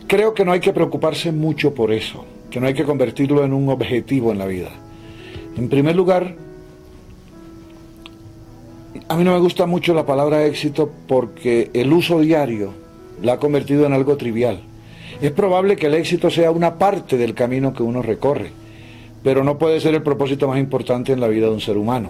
Creo que no hay que preocuparse mucho por eso, que no hay que convertirlo en un objetivo en la vida. En primer lugar, a mí no me gusta mucho la palabra éxito porque el uso diario la ha convertido en algo trivial. Es probable que el éxito sea una parte del camino que uno recorre, pero no puede ser el propósito más importante en la vida de un ser humano.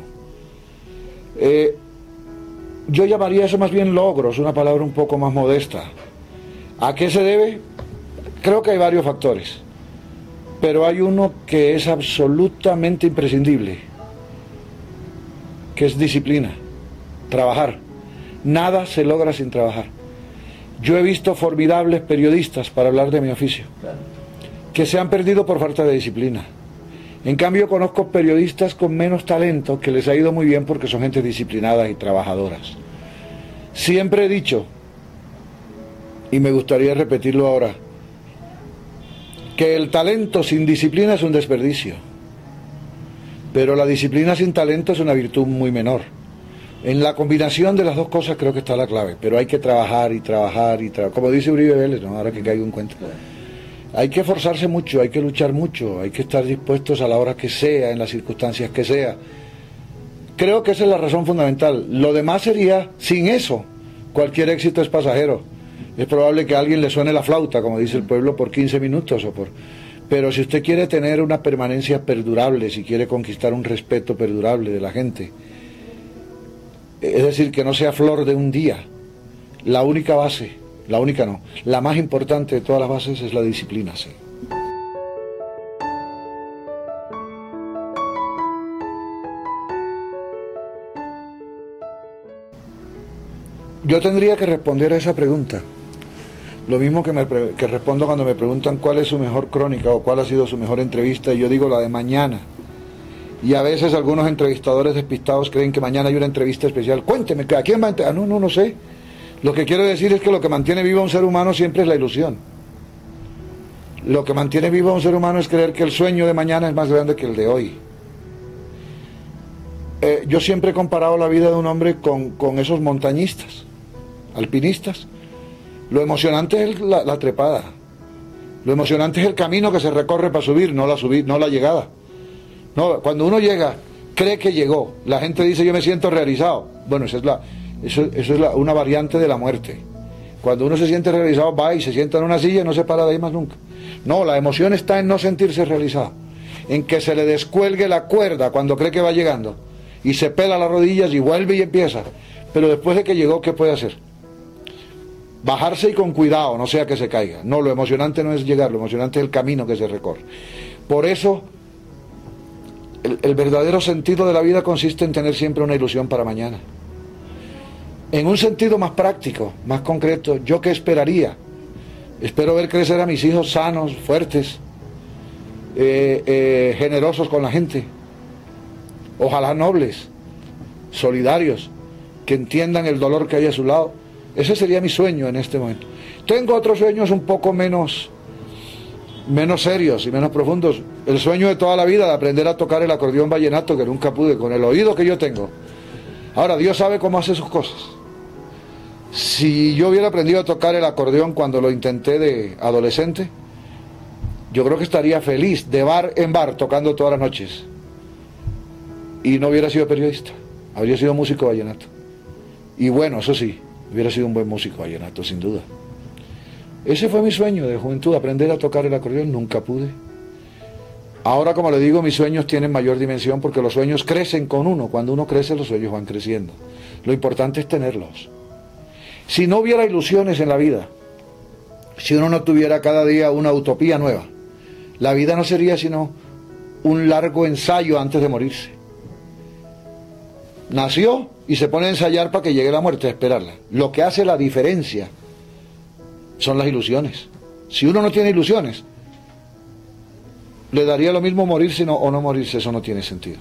Yo llamaría eso más bien logros, una palabra un poco más modesta. ¿A qué se debe? Creo que hay varios factores, pero hay uno que es absolutamente imprescindible, que es disciplina, trabajar. Nada se logra sin trabajar. Yo he visto formidables periodistas, para hablar de mi oficio, que se han perdido por falta de disciplina. En cambio, conozco periodistas con menos talento que les ha ido muy bien porque son gente disciplinadas y trabajadoras. Siempre he dicho, y me gustaría repetirlo ahora, que el talento sin disciplina es un desperdicio, pero la disciplina sin talento es una virtud muy menor. En la combinación de las dos cosas creo que está la clave, pero hay que trabajar y trabajar y trabajar, como dice Uribe Vélez, ¿no? Ahora que caigo en cuenta. Hay que esforzarse mucho, hay que luchar mucho, hay que estar dispuestos a la hora que sea, en las circunstancias que sea. Creo que esa es la razón fundamental. Lo demás sería, sin eso, cualquier éxito es pasajero. Es probable que a alguien le suene la flauta, como dice el pueblo, por 15 minutos o por... Pero si usted quiere tener una permanencia perdurable, si quiere conquistar un respeto perdurable de la gente, es decir, que no sea flor de un día, la única base, la única no, la más importante de todas las bases es la disciplina, sí. Yo tendría que responder a esa pregunta. Lo mismo que respondo cuando me preguntan cuál es su mejor crónica o cuál ha sido su mejor entrevista, y yo digo la de mañana. Y a veces algunos entrevistadores despistados creen que mañana hay una entrevista especial. Cuénteme, ¿a quién va a entrevistar? No sé. Lo que quiero decir es que lo que mantiene vivo a un ser humano siempre es la ilusión. Lo que mantiene vivo a un ser humano es creer que el sueño de mañana es más grande que el de hoy. Yo siempre he comparado la vida de un hombre con esos montañistas, alpinistas. Lo emocionante es la trepada. Lo emocionante es el camino que se recorre para subir, no la llegada. No, cuando uno llega, cree que llegó. La gente dice, yo me siento realizado. Bueno, eso es una variante de la muerte. Cuando uno se siente realizado, va y se sienta en una silla y no se para de ahí más nunca. No, la emoción está en no sentirse realizado, en que se le descuelgue la cuerda cuando cree que va llegando y se pela las rodillas y vuelve y empieza. Pero después de que llegó, ¿qué puede hacer? Bajarse y con cuidado, no sea que se caiga. No, lo emocionante no es llegar, lo emocionante es el camino que se recorre. Por eso, el verdadero sentido de la vida consiste en tener siempre una ilusión para mañana. En un sentido más práctico, más concreto, ¿yo qué esperaría? Espero ver crecer a mis hijos sanos, fuertes, generosos con la gente, ojalá nobles, solidarios, que entiendan el dolor que hay a su lado. Ese sería mi sueño en este momento. Tengo otros sueños un poco menos serios y menos profundos. El sueño de toda la vida de aprender a tocar el acordeón vallenato, que nunca pude, con el oído que yo tengo. Ahora, Dios sabe cómo hace sus cosas. Si yo hubiera aprendido a tocar el acordeón cuando lo intenté de adolescente, yo creo que estaría feliz de bar en bar tocando todas las noches. Y no hubiera sido periodista, habría sido músico vallenato. Y bueno, eso sí, hubiera sido un buen músico vallenato, sin duda. Ese fue mi sueño de juventud, aprender a tocar el acordeón, nunca pude. Ahora, como le digo, mis sueños tienen mayor dimensión porque los sueños crecen con uno. Cuando uno crece, los sueños van creciendo. Lo importante es tenerlos. Si no hubiera ilusiones en la vida, si uno no tuviera cada día una utopía nueva, la vida no sería sino un largo ensayo antes de morirse. Nació y se pone a ensayar para que llegue la muerte, a esperarla. Lo que hace la diferencia son las ilusiones. Si uno no tiene ilusiones, le daría lo mismo morirse o no morirse, eso no tiene sentido.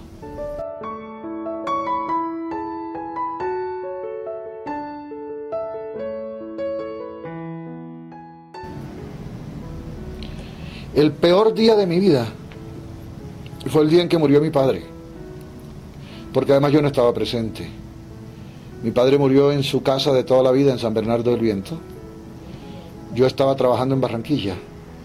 El peor día de mi vida fue el día en que murió mi padre, porque además yo no estaba presente. Mi padre murió en su casa de toda la vida en San Bernardo del Viento. yo estaba trabajando en Barranquilla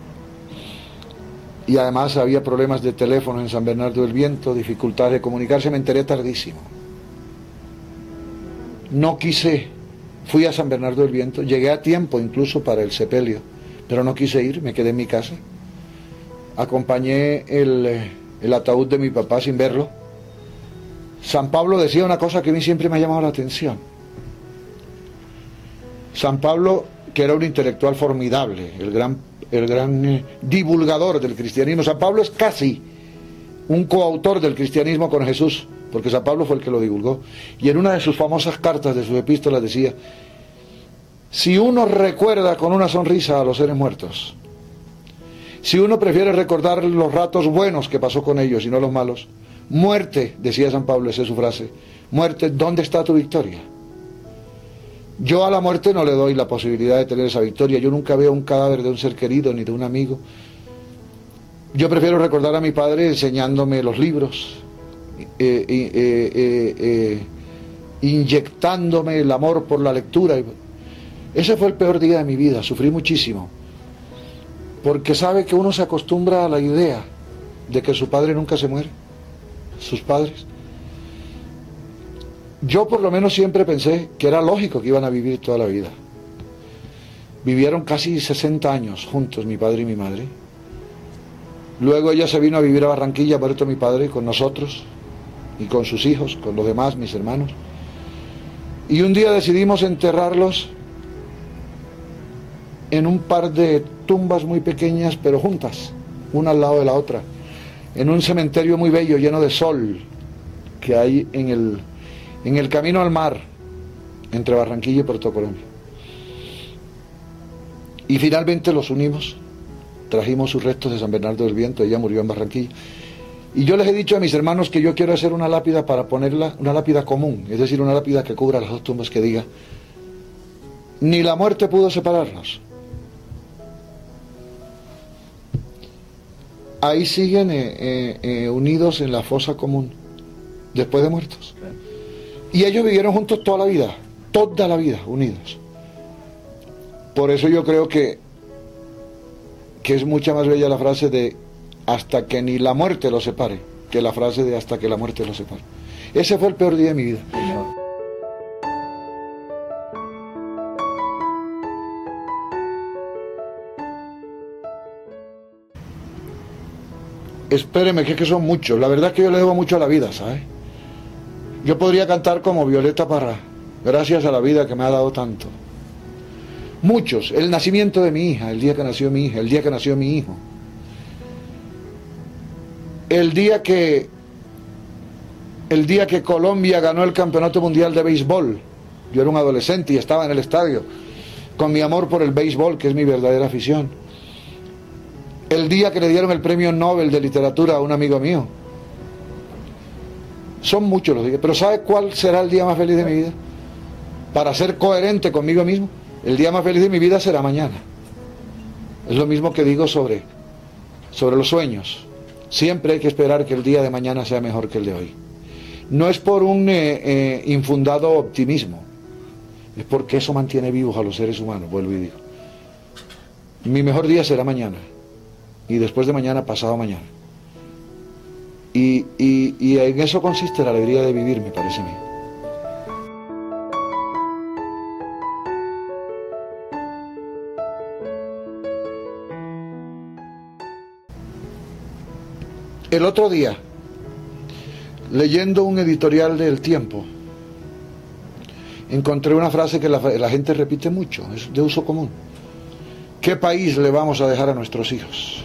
y además había problemas de teléfono en San Bernardo del Viento, dificultades de comunicarse, me enteré tardísimo. No quise, fui a San Bernardo del Viento, llegué a tiempo incluso para el sepelio, pero no quise ir, me quedé en mi casa. Acompañé el ataúd de mi papá sin verlo. San Pablo decía una cosa que a mí siempre me ha llamado la atención. San Pablo, que era un intelectual formidable, el gran divulgador del cristianismo. San Pablo es casi un coautor del cristianismo con Jesús, porque San Pablo fue el que lo divulgó. Y en una de sus famosas cartas, de sus epístolas, decía: si uno recuerda con una sonrisa a los seres muertos, si uno prefiere recordar los ratos buenos que pasó con ellos y no los malos, muerte, decía San Pablo, esa es su frase, muerte, ¿dónde está tu victoria? Yo a la muerte no le doy la posibilidad de tener esa victoria. Yo nunca veo un cadáver de un ser querido ni de un amigo. Yo prefiero recordar a mi padre enseñándome los libros, inyectándome el amor por la lectura. Ese fue el peor día de mi vida, sufrí muchísimo, porque sabe que uno se acostumbra a la idea de que su padre nunca se muere, sus padres. Yo por lo menos siempre pensé que era lógico que iban a vivir toda la vida. Vivieron casi 60 años juntos, mi padre y mi madre. Luego ella se vino a vivir a Barranquilla, muerto mi padre, con nosotros y con sus hijos, con los demás, mis hermanos. Y un día decidimos enterrarlos en un par de tumbas muy pequeñas, pero juntas, una al lado de la otra, en un cementerio muy bello, lleno de sol, que hay en el camino al mar, entre Barranquilla y Puerto Colombia. Y finalmente los unimos, trajimos sus restos de San Bernardo del Viento, ella murió en Barranquilla. Y yo les he dicho a mis hermanos que yo quiero hacer una lápida para ponerla, una lápida común, es decir, una lápida que cubra las dos tumbas, que diga: ni la muerte pudo separarnos. Ahí siguen unidos en la fosa común, después de muertos. Y ellos vivieron juntos toda la vida, unidos. Por eso yo creo que es mucha más bella la frase de hasta que ni la muerte los separe, que la frase de hasta que la muerte los separe. Ese fue el peor día de mi vida. Espéreme, que es que son muchos. La verdad es que yo le debo mucho a la vida, ¿sabes? Yo podría cantar como Violeta Parra, gracias a la vida que me ha dado tanto. Muchos. El nacimiento de mi hija, el día que nació mi hija, el día que nació mi hijo. El día que Colombia ganó el Campeonato Mundial de Béisbol. Yo era un adolescente y estaba en el estadio con mi amor por el béisbol, que es mi verdadera afición. El día que le dieron el premio Nobel de Literatura a un amigo mío. Son muchos los días, pero ¿sabe cuál será el día más feliz de mi vida? Para ser coherente conmigo mismo, el día más feliz de mi vida será mañana. Es lo mismo que digo sobre los sueños. Siempre hay que esperar que el día de mañana sea mejor que el de hoy. No es por un infundado optimismo, es porque eso mantiene vivos a los seres humanos, vuelvo y digo. Mi mejor día será mañana, y después de mañana, pasado mañana. Y en eso consiste la alegría de vivir, me parece a mí. El otro día, leyendo un editorial del Tiempo, encontré una frase que la gente repite mucho, es de uso común. ¿Qué país le vamos a dejar a nuestros hijos?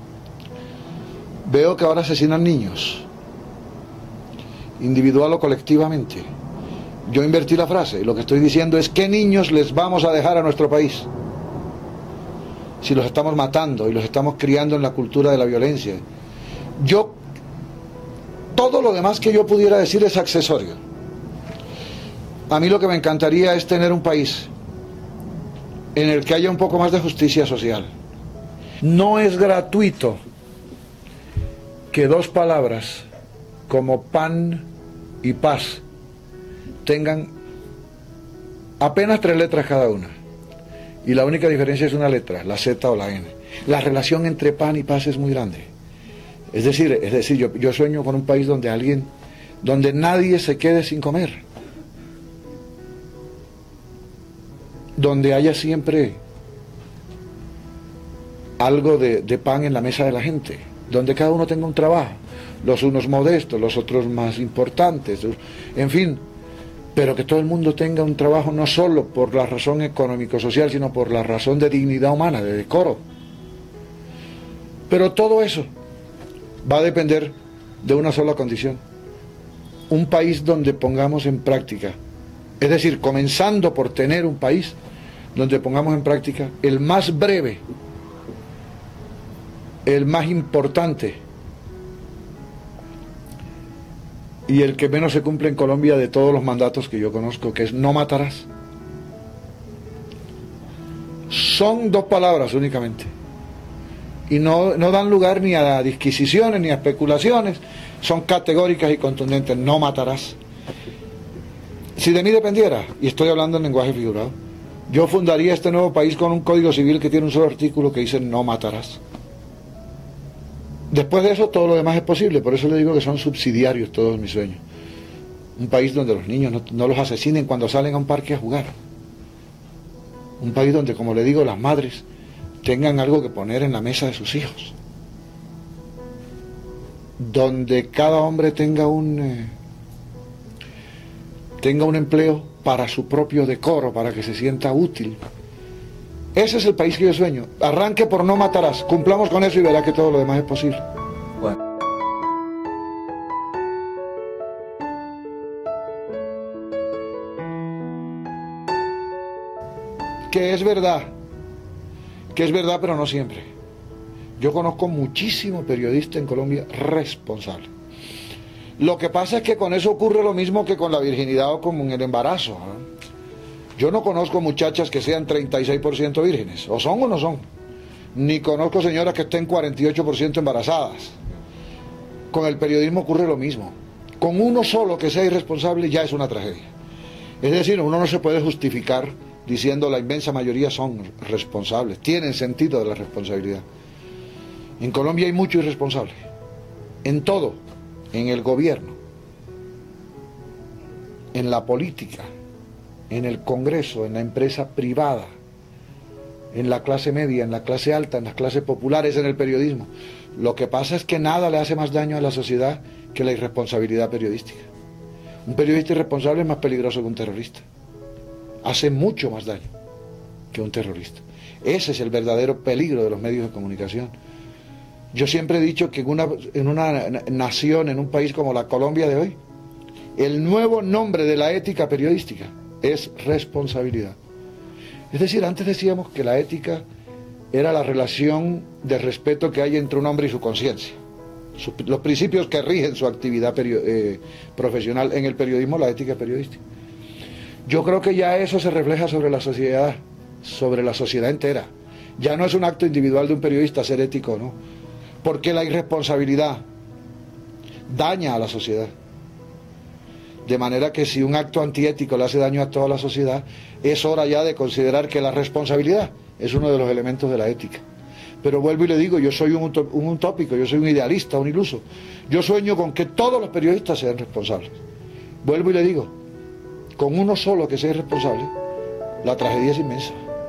Veo que ahora asesinan niños, individual o colectivamente. Yo invertí la frase y lo que estoy diciendo es: ¿qué niños les vamos a dejar a nuestro país? Si los estamos matando y los estamos criando en la cultura de la violencia. Todo lo demás que yo pudiera decir es accesorio. A mí lo que me encantaría es tener un país en el que haya un poco más de justicia social. No es gratuito que dos palabras como pan y paz tengan apenas 3 letras cada una. y la única diferencia es una letra, la Z o la N. La relación entre pan y paz es muy grande. Es decir, yo sueño con un país donde nadie se quede sin comer, donde haya siempre algo de pan en la mesa de la gente, donde cada uno tenga un trabajo, los unos modestos, los otros más importantes, en fin, pero que todo el mundo tenga un trabajo no solo por la razón económico-social, sino por la razón de dignidad humana, de decoro. Pero todo eso va a depender de una sola condición: un país donde pongamos en práctica, es decir, comenzando por tener un país donde pongamos en práctica el más breve, el más importante y el que menos se cumple en Colombia de todos los mandatos que yo conozco, que es no matarás. Son 2 palabras únicamente y no dan lugar ni a disquisiciones ni a especulaciones, son categóricas y contundentes: no matarás. Si de mí dependiera, y estoy hablando en lenguaje figurado, yo fundaría este nuevo país con un código civil que tiene un solo artículo que dice no matarás. Después de eso todo lo demás es posible, por eso le digo que son subsidiarios todos mis sueños. Un país donde los niños no los asesinen cuando salen a un parque a jugar. Un país donde, como le digo, las madres tengan algo que poner en la mesa de sus hijos. Donde cada hombre tenga un empleo para su propio decoro, para que se sienta útil. Ese es el país que yo sueño. Arranque por no matarás. Cumplamos con eso y verá que todo lo demás es posible. Bueno. Que es verdad pero no siempre. Yo conozco muchísimo periodista en Colombia responsable. Lo que pasa es que con eso ocurre lo mismo que con la virginidad o con el embarazo, ¿no? Yo no conozco muchachas que sean 36% vírgenes, o son o no son. Ni conozco señoras que estén 48% embarazadas. Con el periodismo ocurre lo mismo. Con uno solo que sea irresponsable ya es una tragedia. Es decir, uno no se puede justificar diciendo la inmensa mayoría son responsables, tienen sentido de la responsabilidad. En Colombia hay mucho irresponsable, en todo, en el gobierno, en la política, en el Congreso, en la empresa privada, en la clase media, en la clase alta, en las clases populares, en el periodismo. Lo que pasa es que nada le hace más daño a la sociedad que la irresponsabilidad periodística. Un periodista irresponsable es más peligroso que un terrorista. Hace mucho más daño que un terrorista. Ese es el verdadero peligro de los medios de comunicación. Yo siempre he dicho que en una nación, en un país como la Colombia de hoy, el nuevo nombre de la ética periodística es responsabilidad. Es decir, antes decíamos que la ética era la relación de respeto que hay entre un hombre y su conciencia. Los principios que rigen su actividad profesional. En el periodismo, la ética periodística. Yo creo que ya eso se refleja sobre la sociedad entera. Ya no es un acto individual de un periodista ser ético, ¿no? Porque la irresponsabilidad daña a la sociedad. De manera que si un acto antiético le hace daño a toda la sociedad, es hora ya de considerar que la responsabilidad es uno de los elementos de la ética. Pero vuelvo y le digo, yo soy un utópico, yo soy un idealista, un iluso. Yo sueño con que todos los periodistas sean responsables. Vuelvo y le digo, con uno solo que sea irresponsable, la tragedia es inmensa.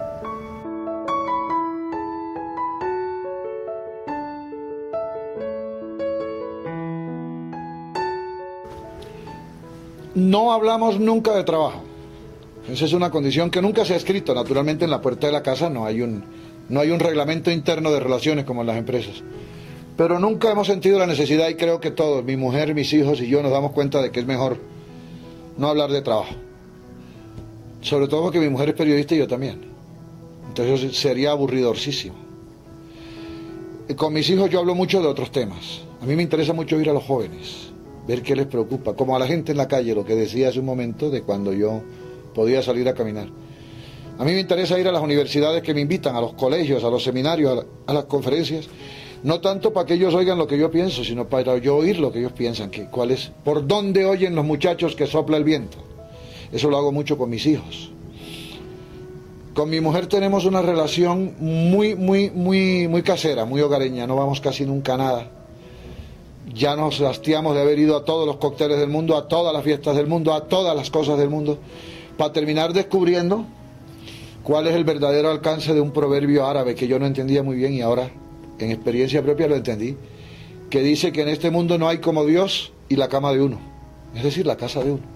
No hablamos nunca de trabajo. Esa es una condición que nunca se ha escrito. Naturalmente en la puerta de la casa no hay un reglamento interno de relaciones como en las empresas. Pero nunca hemos sentido la necesidad, y creo que todos, mi mujer, mis hijos y yo, nos damos cuenta de que es mejor no hablar de trabajo. Sobre todo porque mi mujer es periodista y yo también. Entonces sería aburridorcísimo. Con mis hijos yo hablo mucho de otros temas. A mí me interesa mucho ir a los jóvenes, ver qué les preocupa, como a la gente en la calle, lo que decía hace un momento de cuando yo podía salir a caminar. A mí me interesa ir a las universidades que me invitan, a los colegios, a los seminarios, a las conferencias, no tanto para que ellos oigan lo que yo pienso, sino para yo oír lo que ellos piensan, por dónde oyen los muchachos que sopla el viento. Eso lo hago mucho con mis hijos. Con mi mujer tenemos una relación muy casera, muy hogareña, no vamos casi nunca a nada. Ya nos hastiamos de haber ido a todos los cócteles del mundo, a todas las fiestas del mundo, a todas las cosas del mundo, para terminar descubriendo cuál es el verdadero alcance de un proverbio árabe que yo no entendía muy bien y ahora en experiencia propia lo entendí, que dice que en este mundo no hay como Dios y la cama de uno, es decir, la casa de uno.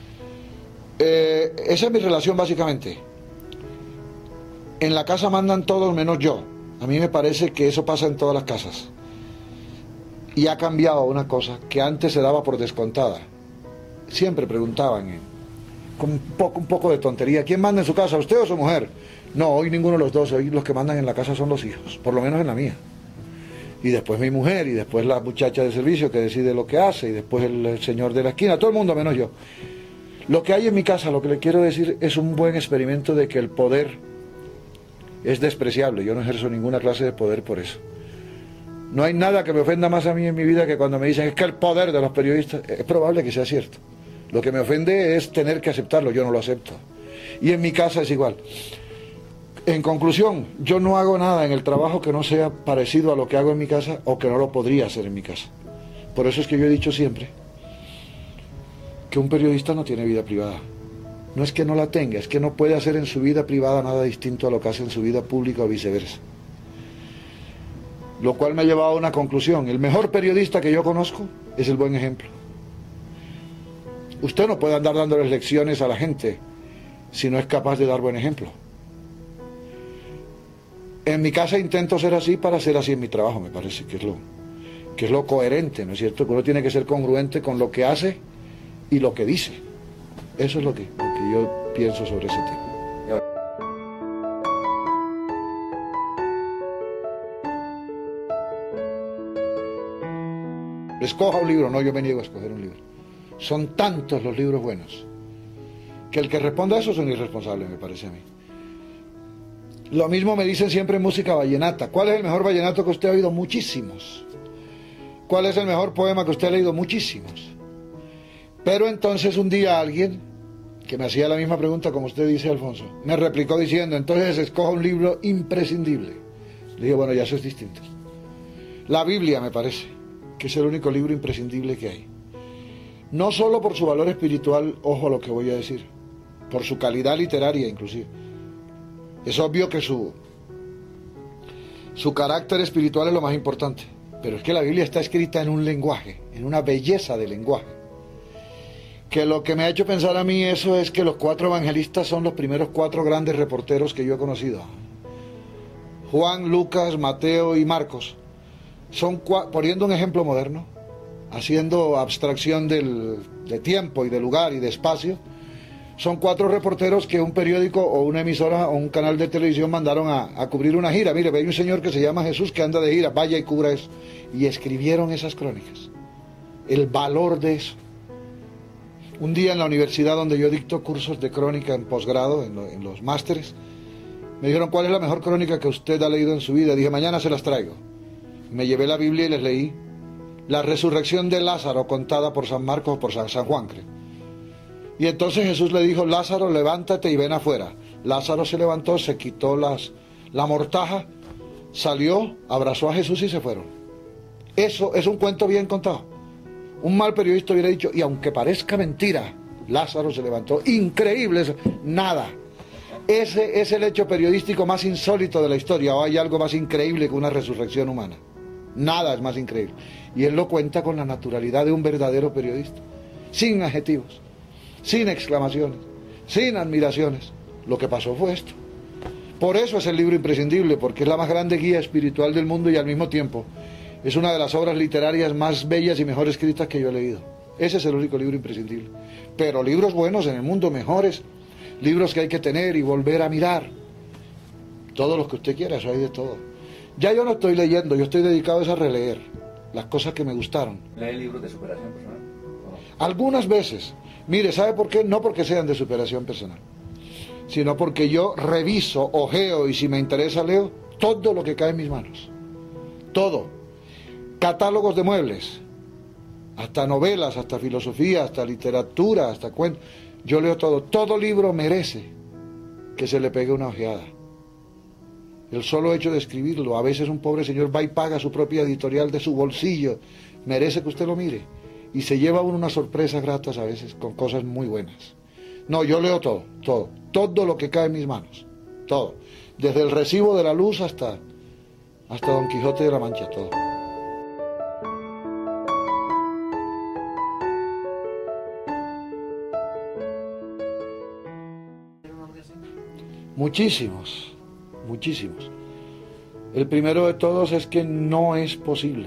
Esa es mi relación básicamente. En la casa mandan todos menos yo. A mí me parece que eso pasa en todas las casas. Y ha cambiado una cosa que antes se daba por descontada. Siempre preguntaban, con un poco de tontería, ¿quién manda en su casa, usted o su mujer? No, hoy ninguno de los dos, hoy los que mandan en la casa son los hijos, por lo menos en la mía. Y después mi mujer, y después la muchacha de servicio que decide lo que hace, y después el señor de la esquina, todo el mundo menos yo. Lo que hay en mi casa, lo que le quiero decir, es un buen experimento de que el poder es despreciable. Yo no ejerzo ninguna clase de poder por eso. No hay nada que me ofenda más a mí en mi vida que cuando me dicen es que el poder de los periodistas, es probable que sea cierto. Lo que me ofende es tener que aceptarlo, yo no lo acepto. Y en mi casa es igual. En conclusión, yo no hago nada en el trabajo que no sea parecido a lo que hago en mi casa o que no lo podría hacer en mi casa. Por eso es que yo he dicho siempre que un periodista no tiene vida privada. No es que no la tenga, es que no puede hacer en su vida privada nada distinto a lo que hace en su vida pública o viceversa. Lo cual me ha llevado a una conclusión. El mejor periodista que yo conozco es el buen ejemplo. Usted no puede andar dándoles lecciones a la gente si no es capaz de dar buen ejemplo. En mi casa intento ser así para ser así en mi trabajo, me parece que es lo coherente, ¿no es cierto? Que uno tiene que ser congruente con lo que hace y lo que dice. Eso es lo que yo pienso sobre ese tema. Escoja un libro, no, yo me niego a escoger un libro. Son tantos los libros buenos que el que responda a eso es un irresponsable, me parece a mí. Lo mismo me dicen siempre en música vallenata. ¿Cuál es el mejor vallenato que usted ha oído? Muchísimos. ¿Cuál es el mejor poema que usted ha leído? Muchísimos. Pero entonces un día alguien, que me hacía la misma pregunta como usted dice, Alfonso, me replicó diciendo, entonces escoja un libro imprescindible. Le dije, bueno, ya eso es distinto. La Biblia, me parece, que es el único libro imprescindible que hay. No solo por su valor espiritual, ojo a lo que voy a decir, por su calidad literaria inclusive. Es obvio que su carácter espiritual es lo más importante, pero es que la Biblia está escrita en un lenguaje, en una belleza de lenguaje, que lo que me ha hecho pensar a mí eso es que los 4 evangelistas son los primeros 4 grandes reporteros que yo he conocido. Juan, Lucas, Mateo y Marcos. Son, poniendo un ejemplo moderno, haciendo abstracción de tiempo y de lugar y de espacio, son 4 reporteros que un periódico o una emisora o un canal de televisión mandaron a cubrir una gira. Mire, hay un señor que se llama Jesús que anda de gira, vaya y cubra eso. Y escribieron esas crónicas. El valor de eso. Un día en la universidad donde yo dicto cursos de crónica en posgrado, en los másteres, me dijeron, ¿cuál es la mejor crónica que usted ha leído en su vida? Dije, mañana se las traigo. Me llevé la Biblia y les leí la resurrección de Lázaro contada por San Marcos o por San Juan, creo. Y entonces Jesús le dijo, Lázaro, levántate y ven afuera. Lázaro se levantó, se quitó la mortaja, salió, abrazó a Jesús y se fueron. Eso es un cuento bien contado. Un mal periodista hubiera dicho, y aunque parezca mentira, Lázaro se levantó. Increíble eso. Nada. Ese es el hecho periodístico más insólito de la historia. ¿O hay algo más increíble que una resurrección humana? Nada es más increíble. Y él lo cuenta con la naturalidad de un verdadero periodista. Sin adjetivos, sin exclamaciones, sin admiraciones. Lo que pasó fue esto. Por eso es el libro imprescindible, porque es la más grande guía espiritual del mundo y al mismo tiempo es una de las obras literarias más bellas y mejor escritas que yo he leído. Ese es el único libro imprescindible. Pero libros buenos en el mundo, mejores, libros que hay que tener y volver a mirar. Todos los que usted quiera, eso hay de todo. Ya yo no estoy leyendo, yo estoy dedicado a releer las cosas que me gustaron. ¿Lee libros de superación personal? Algunas veces. Mire, ¿sabe por qué? No porque sean de superación personal, sino porque yo reviso, ojeo y si me interesa leo todo lo que cae en mis manos. Todo. Catálogos de muebles, hasta novelas, hasta filosofía, hasta literatura, hasta cuentos. Yo leo todo. Todo libro merece que se le pegue una ojeada. El solo hecho de escribirlo, a veces un pobre señor va y paga su propia editorial de su bolsillo, merece que usted lo mire, y se lleva uno unas sorpresas gratas a veces con cosas muy buenas. No, yo leo todo lo que cae en mis manos, todo, desde el recibo de la luz hasta Don Quijote de la Mancha, todo. Muchísimos, muchísimos. El primero de todos es que no es posible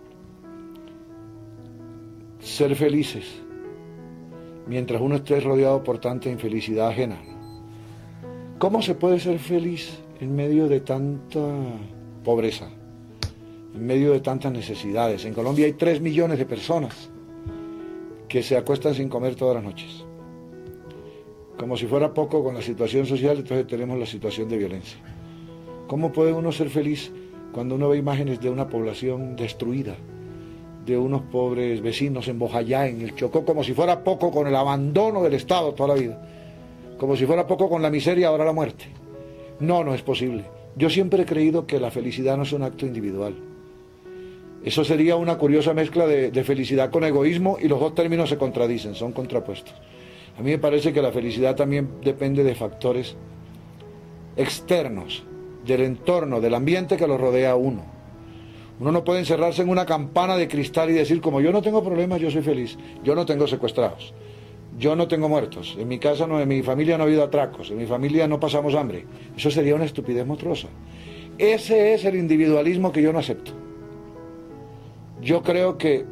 ser felices mientras uno esté rodeado por tanta infelicidad ajena. ¿Cómo se puede ser feliz en medio de tanta pobreza, en medio de tantas necesidades? En Colombia hay 3 millones de personas que se acuestan sin comer todas las noches. Como si fuera poco con la situación social, entonces tenemos la situación de violencia. ¿Cómo puede uno ser feliz cuando uno ve imágenes de una población destruida, de unos pobres vecinos en Bojayá, en el Chocó, como si fuera poco con el abandono del Estado toda la vida, como si fuera poco con la miseria, ahora la muerte? No, no es posible. Yo siempre he creído que la felicidad no es un acto individual. Eso sería una curiosa mezcla de felicidad con egoísmo, y los dos términos se contradicen, son contrapuestos. A mí me parece que la felicidad también depende de factores externos, del entorno, del ambiente que lo rodea a uno. Uno no puede encerrarse en una campana de cristal y decir, como yo no tengo problemas, yo soy feliz. Yo no tengo secuestrados, yo no tengo muertos, en mi casa no, en mi familia no ha habido atracos, en mi familia no pasamos hambre. Eso sería una estupidez monstruosa. Ese es el individualismo que yo no acepto. Yo creo que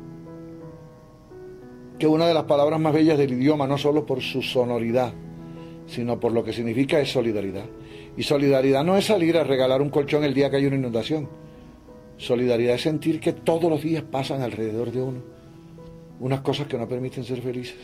una de las palabras más bellas del idioma, no solo por su sonoridad, sino por lo que significa, es solidaridad. Y solidaridad no es salir a regalar un colchón el día que hay una inundación. Solidaridad es sentir que todos los días pasan alrededor de uno unas cosas que no permiten ser felices.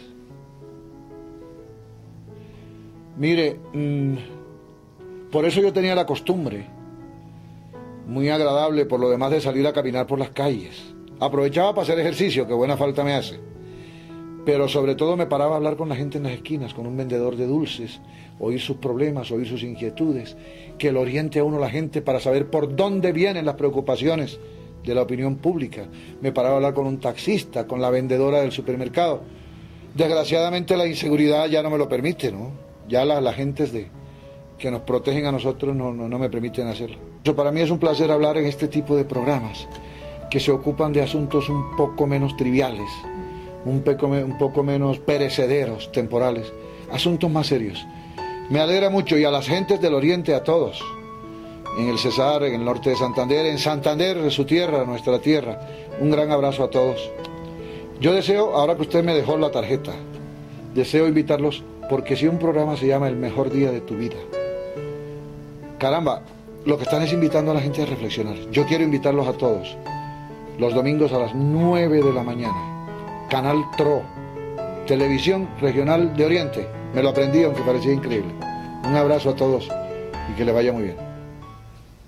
Mire, por eso yo tenía la costumbre, muy agradable por lo demás, de salir a caminar por las calles. Aprovechaba para hacer ejercicio, que buena falta me hace. Pero sobre todo me paraba a hablar con la gente en las esquinas, con un vendedor de dulces, oír sus problemas, oír sus inquietudes, que lo oriente a uno la gente para saber por dónde vienen las preocupaciones de la opinión pública. Me paraba a hablar con un taxista, con la vendedora del supermercado. Desgraciadamente la inseguridad ya no me lo permite, ¿no? Ya las gentes que nos protegen a nosotros no me permiten hacerlo. Para mí es un placer hablar en este tipo de programas que se ocupan de asuntos un poco menos triviales, un poco menos perecederos, temporales, asuntos más serios. Me alegra mucho, y a las gentes del Oriente, a todos, en el Cesar, en el norte de Santander, en Santander, su tierra, nuestra tierra, un gran abrazo a todos. Yo deseo, ahora que usted me dejó la tarjeta, deseo invitarlos, porque si un programa se llama El Mejor Día de tu Vida, caramba, lo que están es invitando a la gente a reflexionar. Yo quiero invitarlos a todos, los domingos a las 9 de la mañana, Canal TRO, Televisión Regional de Oriente. Me lo aprendí, aunque parecía increíble. Un abrazo a todos y que le vaya muy bien.